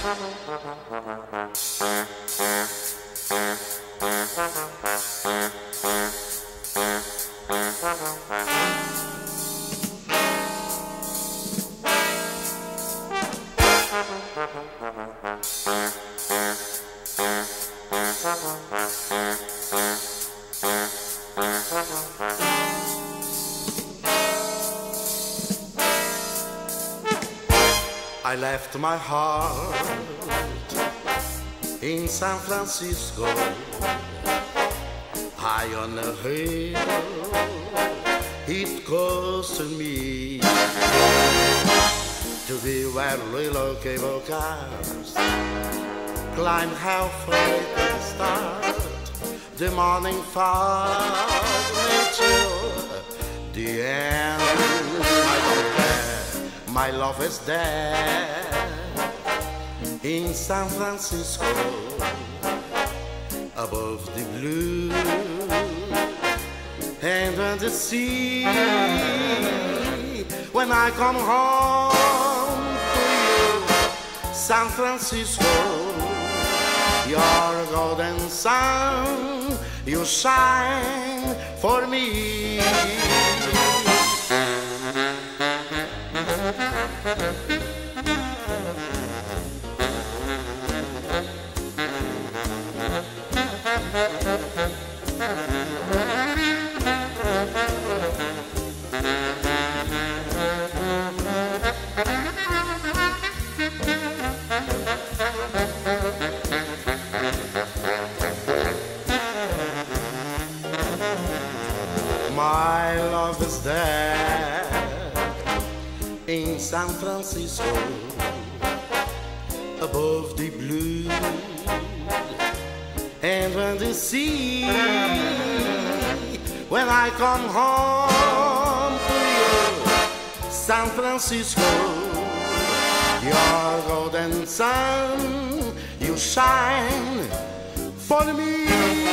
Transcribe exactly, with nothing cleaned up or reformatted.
I left my heart in San Francisco, high on a hill. It costed me to be where little cable cars climb halfway to the start. The morning fog may chill the end. My love is there in San Francisco, above the blue and on the sea. When I come home to you, San Francisco, your golden sun, you shine for me. My love is there in San Francisco, above the blue and on the sea. When I come home to you, San Francisco, your golden sun, you shine for me.